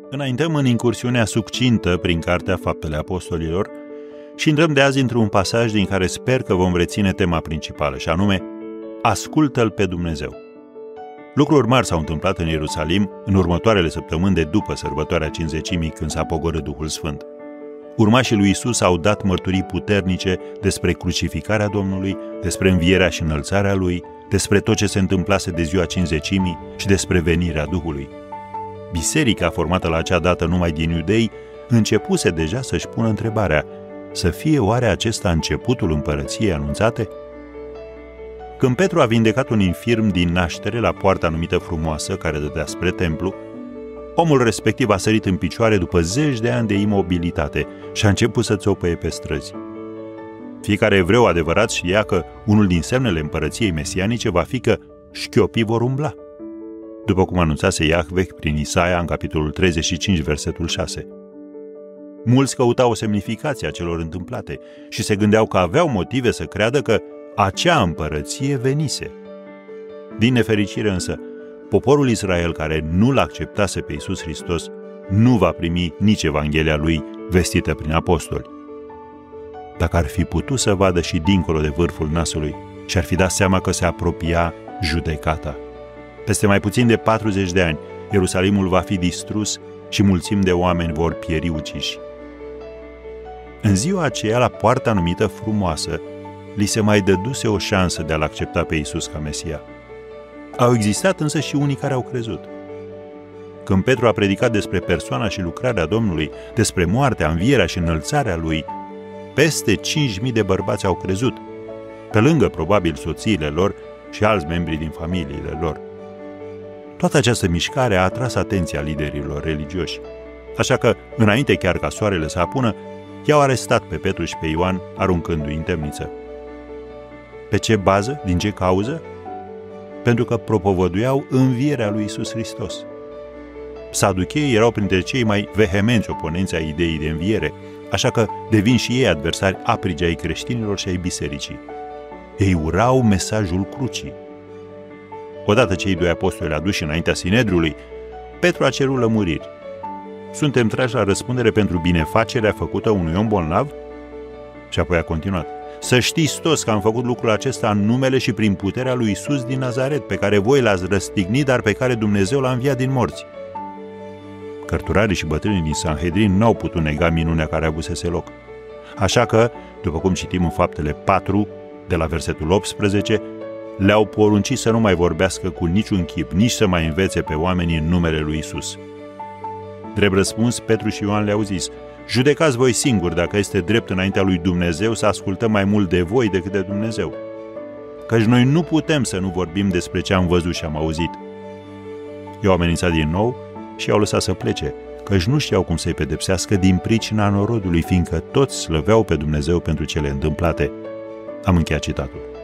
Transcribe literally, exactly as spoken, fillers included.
Înaintăm în incursiunea succintă prin Cartea Faptele Apostolilor și intrăm de azi într-un pasaj din care sper că vom reține tema principală, și anume, ascultă-L pe Dumnezeu. Lucruri mari s-au întâmplat în Ierusalim în următoarele săptămâni de după sărbătoarea Cincizecimii, când s-a pogorât Duhul Sfânt. Urmașii lui Isus au dat mărturii puternice despre crucificarea Domnului, despre învierea și înălțarea Lui, despre tot ce se întâmplase de ziua Cincizecimii și despre venirea Duhului. Biserica, formată la acea dată numai din iudei, începuse deja să-și pună întrebarea: să fie oare acesta începutul împărăției anunțate? Când Petru a vindecat un infirm din naștere la poarta numită Frumoasă, care dădea spre templu, omul respectiv a sărit în picioare după zeci de ani de imobilitate și a început să țopăie pe străzi. Fiecare evreu adevărat știa că unul din semnele împărăției mesianice va fi că șchiopii vor umbla, după cum anunțase Iahve prin Isaia în capitolul treizeci și cinci, versetul șase. Mulți căutau o semnificație a celor întâmplate și se gândeau că aveau motive să creadă că acea împărăție venise. Din nefericire însă, poporul Israel, care nu l-a acceptase pe Iisus Hristos, nu va primi nici Evanghelia lui vestită prin apostoli. Dacă ar fi putut să vadă și dincolo de vârful nasului, și-ar fi dat seama că se apropia judecata. Peste mai puțin de patruzeci de ani, Ierusalimul va fi distrus și mulțimi de oameni vor pieri uciși. În ziua aceea, la poarta numită Frumoasă, li se mai dăduse o șansă de a-L accepta pe Iisus ca Mesia. Au existat însă și unii care au crezut. Când Petru a predicat despre persoana și lucrarea Domnului, despre moartea, învierea și înălțarea Lui, peste cinci mii de bărbați au crezut, pe lângă probabil soțiile lor și alți membri din familiile lor. Toată această mișcare a atras atenția liderilor religioși, așa că, înainte chiar ca soarele să apună, i-au arestat pe Petru și pe Ioan, aruncându-i în temniță. Pe ce bază? Din ce cauză? Pentru că propovăduiau învierea lui Iisus Hristos. Saducheii erau printre cei mai vehemenți oponenți ai ideii de înviere, așa că devin și ei adversari aprigi ai creștinilor și ai bisericii. Ei urau mesajul crucii. Odată cei doi apostoli aduși înaintea Sinedriului, Petru a cerut lămuriri. Suntem trași la răspundere pentru binefacerea făcută unui om bolnav? Și apoi a continuat: să știți toți că am făcut lucrul acesta în numele și prin puterea lui Iisus din Nazaret, pe care voi l-ați răstignit, dar pe care Dumnezeu l-a înviat din morți. Cărturarii și bătrânii din Sanhedrin n-au putut nega minunea care avusese loc. Așa că, după cum citim în Faptele patru, de la versetul optsprezece, le-au poruncit să nu mai vorbească cu niciun chip, nici să mai învețe pe oameni în numele lui Iisus. Drept răspuns, Petru și Ioan le-au zis: judecați voi singuri dacă este drept înaintea lui Dumnezeu să ascultăm mai mult de voi decât de Dumnezeu. Căci noi nu putem să nu vorbim despre ce am văzut și am auzit. I-au amenințat din nou și i-au lăsat să plece, căci nu știau cum să-i pedepsească din pricina norodului, fiindcă toți slăveau pe Dumnezeu pentru cele întâmplate. Am încheiat citatul.